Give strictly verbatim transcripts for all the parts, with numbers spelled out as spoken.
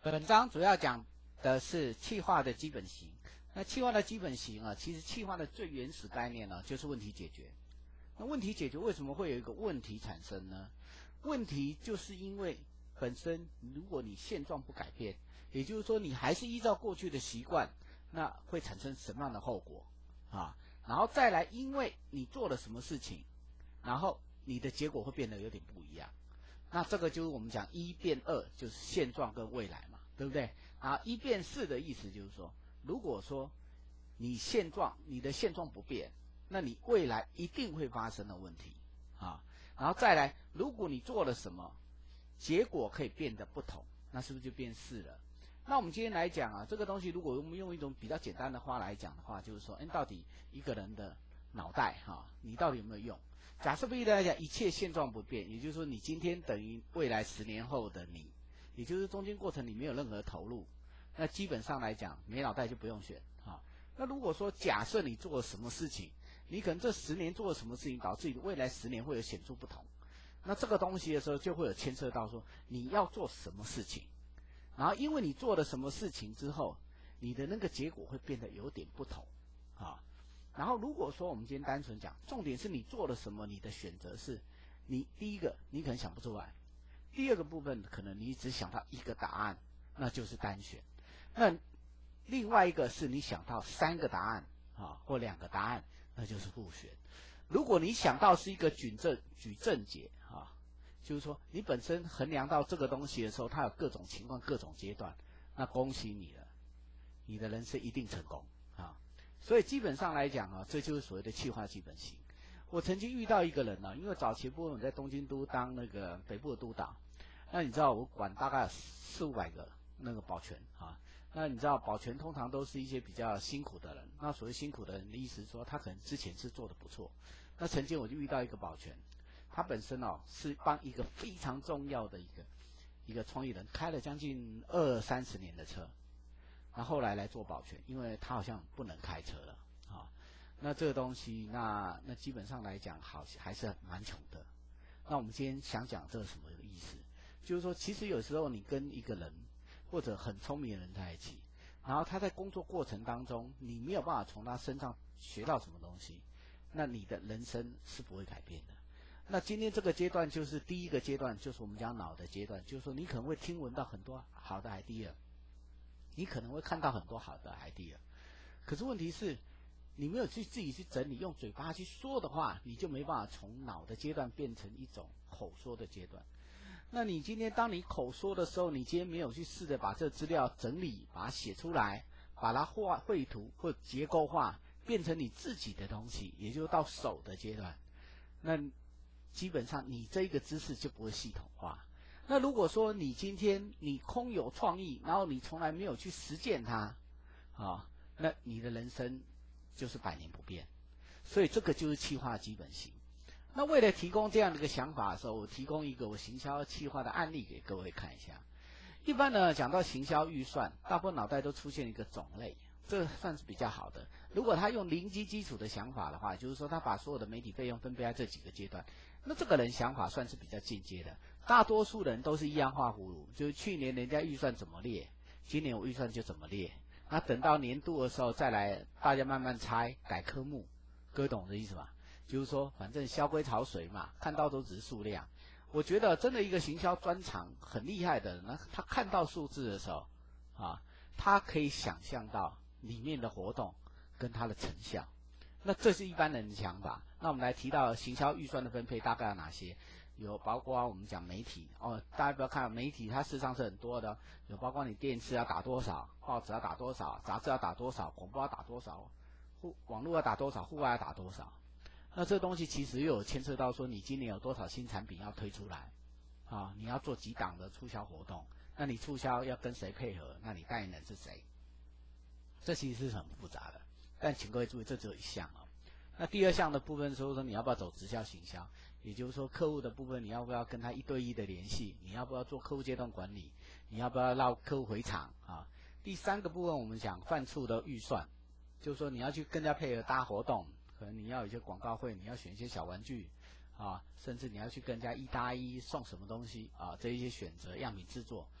本章主要讲的是企划的基本型。那企划的基本型啊，其实企划的最原始概念呢，就是问题解决。那问题解决为什么会有一个问题产生呢？问题就是因为本身如果你现状不改变，也就是说你还是依照过去的习惯，那会产生什么样的后果啊？然后再来，因为你做了什么事情，然后你的结果会变得有点不一样。那这个就是我们讲一变二，就是现状跟未来嘛，对不对？啊，一变四的意思就是说，如果说你现状你的现状不变，那你未来一定会发生的问题啊。然后再来，如果你做了什么，结果可以变得不同，那是不是就变四了？那我们今天来讲啊，这个东西如果我们用一种比较简单的话来讲的话，就是说，哎，到底一个人的脑袋哈、啊，你到底有没有用？假设对来讲，一切现状不变，也就是说，你今天等于未来十年后的你，也就是中间过程你没有任何投入，那基本上来讲，没脑袋就不用选啊。那如果说假设你做了什么事情，你可能这十年做了什么事情，导致你未来十年会有显著不同，那这个东西的时候就会有牵涉到说你要做什么事情，然后因为你做了什么事情之后，你的那个结果会变得有点不同啊。然后如果说我们今天单纯讲，重点是你做了什么，你的选择是，你第一个你可能想不出来，第二个部分可能你只想到一个答案，那就是单选。那另外一个是你想到三个答案啊，或两个答案，那就是复选。如果你想到是一个矩阵矩阵解啊，就是说你本身衡量到这个东西的时候，它有各种情况、各种阶段，那恭喜你了，你的人生一定成功啊。所以基本上来讲啊，这就是所谓的企划基本型。我曾经遇到一个人呢、啊，因为早期部分我在东京都当那个北部的督导，那你知道我管大概四五百个那个保全啊，那你知道保全通常都是一些比较辛苦的人，那所谓辛苦的人的意思是说他可能之前是做的不错。那曾经我就遇到一个保全，他本身哦是帮一个非常重要的一个一个创意人开了将近二三十年的车。那后来来做保全，因为他好像不能开车了啊。那这个东西，那那基本上来讲，好还是蛮穷的。那我们今天想讲这是什么意思？就是说，其实有时候你跟一个人或者很聪明的人在一起，然后他在工作过程当中，你没有办法从他身上学到什么东西，那你的人生是不会改变的。那今天这个阶段就是第一个阶段，就是我们讲脑的阶段，就是说你可能会听闻到很多好的 idea。你可能会看到很多好的 idea， 可是问题是，你没有去自己去整理，用嘴巴去说的话，你就没办法从脑的阶段变成一种口说的阶段。那你今天当你口说的时候，你今天没有去试着把这资料整理，把它写出来，把它画绘图或结构化，变成你自己的东西，也就是到手的阶段，那基本上你这一个知识就不会系统化。那如果说你今天你空有创意，然后你从来没有去实践它，啊，那你的人生就是百年不变。所以这个就是企划基本型。那为了提供这样的一个想法的时候，我提供一个我行销企划的案例给各位看一下。一般呢，讲到行销预算，大部分脑袋都出现一个种类，这算是比较好的。如果他用零基基础的想法的话，就是说他把所有的媒体费用分配在这几个阶段，那这个人想法算是比较进阶的。大多数人都是一样画葫芦，就是去年人家预算怎么列，今年我预算就怎么列。那等到年度的时候再来，大家慢慢拆改科目，各位懂我的意思吧？就是说，反正萧规曹随嘛，看到都只是数量。我觉得真的一个行销专长很厉害的人，那他看到数字的时候，啊，他可以想象到里面的活动跟他的成效。那这是一般人的想法。那我们来提到行销预算的分配大概有哪些？有包括我们讲媒体哦，大家不要看媒体，它事实上是很多的，有包括你电视要打多少，报纸要打多少，杂志要打多少，广播要打多少，户网络要打多少，户外要打多少。那这东西其实又有牵涉到说你今年有多少新产品要推出来，啊，你要做几档的促销活动，那你促销要跟谁配合，那你代言人是谁？这其实是很复杂的，但请各位注意，这只有一项哦。那第二项的部分说说你要不要走直销行销，也就是说客户的部分你要不要跟他一对一的联系，你要不要做客户阶段管理，你要不要绕客户回场啊？第三个部分我们讲犯处的预算，就是说你要去跟人家配合搭活动，可能你要有一些广告会，你要选一些小玩具啊，甚至你要去跟人家一搭一送什么东西啊，这一些选择样品制作。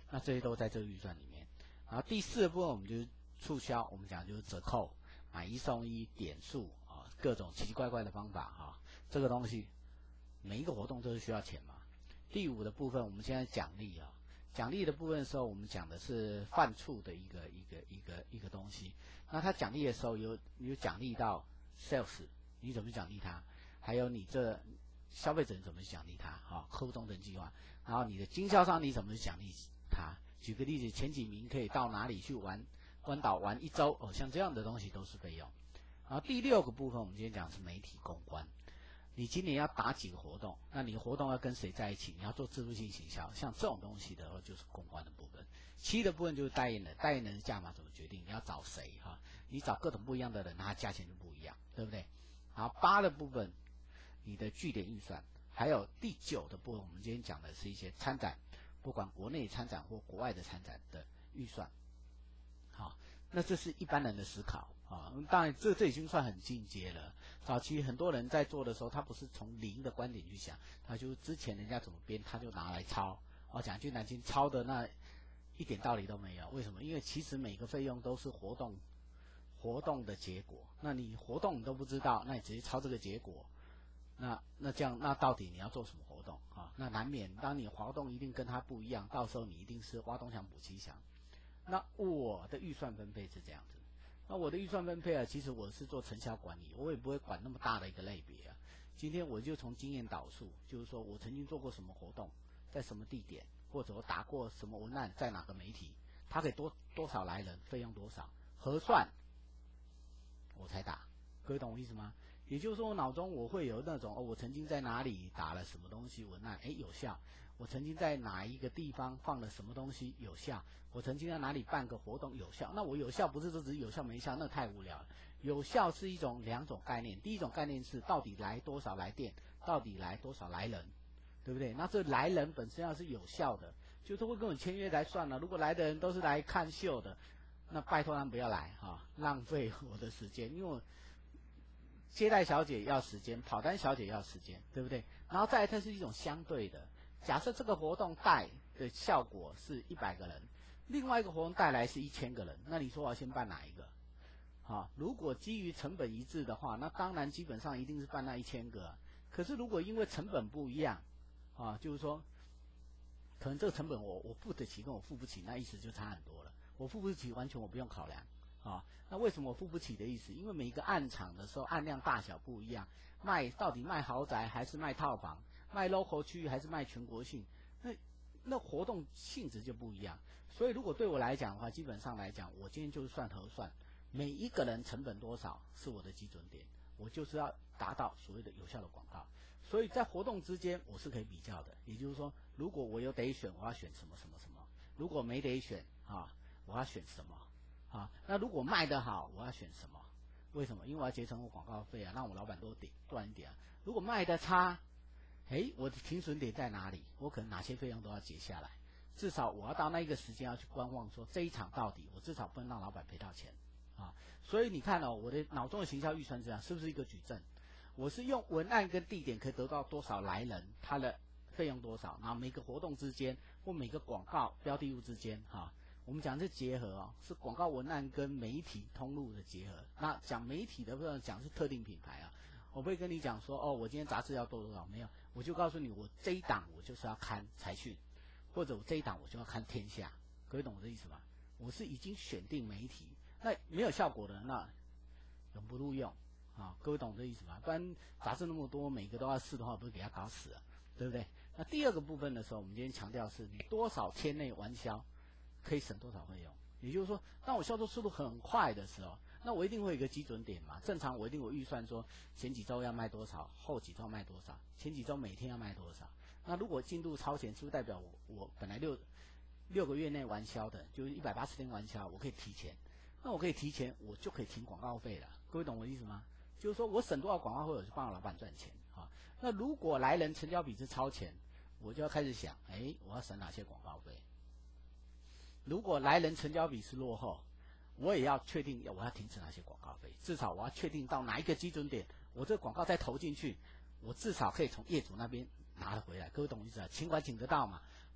那这些都在这个预算里面。然后第四个部分我们就是促销，我们讲就是折扣、买一送一、点数啊，各种奇奇怪怪的方法哈、啊，这个东西每一个活动都是需要钱嘛。第五的部分我们现在奖励啊，奖励的部分的时候我们讲的是犯处的一个一个一个一个东西。那他奖励的时候有有奖励到 sales， 你怎么奖励他？还有你这消费者你怎么去奖励他？哈、啊，客户忠诚计划，然后你的经销商你怎么去奖励他？举个例子，前几名可以到哪里去玩关岛玩一周哦，像这样的东西都是费用。然后第六个部分，我们今天讲的是媒体公关。你今年要打几个活动？那你活动要跟谁在一起？你要做自助性行销，像这种东西的话就是公关的部分。七的部分就是代言人，代言人的价码怎么决定？你要找谁哈？你找各种不一样的人，那它价钱就不一样，对不对？好，八的部分，你的据点预算，还有第九的部分，我们今天讲的是一些参展。不管国内参展或国外的参展的预算，好，那这是一般人的思考啊。当然这，这已经算很进阶了。早期很多人在做的时候，他不是从零的观点去想，他就之前人家怎么编，他就拿来抄。哦，讲句难听，抄的那一点道理都没有。为什么？因为其实每个费用都是活动活动的结果。那你活动你都不知道，那你直接抄这个结果。那那这样，那到底你要做什么活动啊？那难免，当你活动一定跟他不一样，到时候你一定是挖东墙补西墙。那我的预算分配是这样子，那我的预算分配啊，其实我是做成效管理，我也不会管那么大的一个类别啊。今天我就从经验导述，就是说我曾经做过什么活动，在什么地点，或者我打过什么文案，在哪个媒体，它可以多多少来人，费用多少，核算，我才打。各位懂我意思吗？也就是说，我脑中我会有那种哦，我曾经在哪里打了什么东西文案，哎，有效；我曾经在哪一个地方放了什么东西有效；我曾经在哪里办个活动有效。那我有效不是说只是有效没效，那太无聊了。有效是一种两种概念，第一种概念是到底来多少来电，到底来多少来人，对不对？那这来人本身要是有效的，就是会跟我签约来算了。如果来的人都是来看秀的，那拜托他们不要来哈、啊，浪费我的时间，因为我。接待小姐要时间，跑单小姐要时间，对不对？然后再来，它是一种相对的。假设这个活动带的效果是一百个人，另外一个活动带来是一千个人，那你说我要先办哪一个？啊，如果基于成本一致的话，那当然基本上一定是办那一千个。可是如果因为成本不一样，啊，就是说，可能这个成本我我付得起跟我付不起，那意思就差很多了。我付不起，完全我不用考量。啊，那为什么我付不起的意思？因为每一个案场的时候案量大小不一样，卖到底卖豪宅还是卖套房，卖 local 区域还是卖全国性，那那活动性质就不一样。所以如果对我来讲的话，基本上来讲，我今天就是算核算，每一个人成本多少是我的基准点，我就是要达到所谓的有效的广告。所以在活动之间我是可以比较的，也就是说，如果我有得选，我要选什么什么什么；如果没得选啊，我要选什么。啊，那如果卖得好，我要选什么？为什么？因为我要节省我广告费啊，让我老板多点赚一点啊。如果卖得差，哎，我的停损点在哪里？我可能哪些费用都要结下来，至少我要到那一个时间要去观望，说这一场到底，我至少不能让老板赔到钱啊。所以你看哦，我的脑中的行销预算这样，是不是一个矩阵？我是用文案跟地点可以得到多少来人，它的费用多少，然后每个活动之间或每个广告标的物之间哈。啊我们讲是结合哦，是广告文案跟媒体通路的结合。那讲媒体的部分讲是特定品牌啊，我不会跟你讲说哦，我今天杂志要多多少，没有，我就告诉你，我这一档我就是要看财讯，或者我这一档我就要看天下。各位懂我的意思吗？我是已经选定媒体，那没有效果的那永不录用啊。各位懂我的意思吗？不然杂志那么多，每个都要试的话，不是给他搞死了，对不对？那第二个部分的时候，我们今天强调是你多少天内完销。可以省多少费用？也就是说，当我销售速度很快的时候，那我一定会有一个基准点嘛。正常我一定有预算说，前几周要卖多少，后几周卖多少，前几周每天要卖多少。那如果进度超前，是不是代表我我本来六六个月内完销的，就是一百八十天完销，我可以提前？那我可以提前，我就可以停广告费了。各位懂我的意思吗？就是说我省多少广告费，我就帮我老板赚钱啊。那如果来人成交比是超前，我就要开始想，哎，我要省哪些广告费？如果来人成交比是落后，我也要确定我要停止哪些广告费，至少我要确定到哪一个基准点，我这个广告再投进去，我至少可以从业主那边拿了回来。各位懂我意思啊？请管请得到嘛，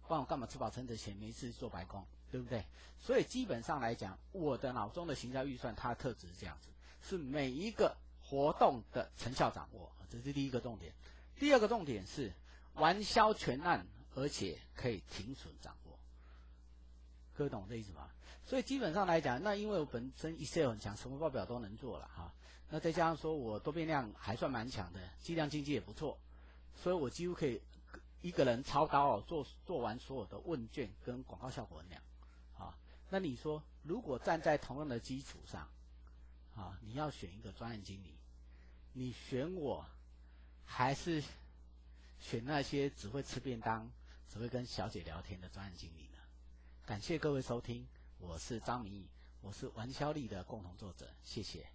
不然我干嘛吃饱撑着钱，没事做白工，对不对？所以基本上来讲，我的脑中的行销预算，它的特质是这样子，是每一个活动的成效掌握，这是第一个重点。第二个重点是完销全案，而且可以停损掌握。各位懂我的意思吗？所以基本上来讲，那因为我本身 Excel 很强，什么报表都能做了哈。那再加上说我多变量还算蛮强的，计量经济也不错，所以我几乎可以一个人操刀哦，做做完所有的问卷跟广告效果衡量啊。那你说，如果站在同样的基础上啊，你要选一个专案经理，你选我，还是选那些只会吃便当、只会跟小姐聊天的专案经理呢？感谢各位收听，我是张明义，我是玩销力的共同作者，谢谢。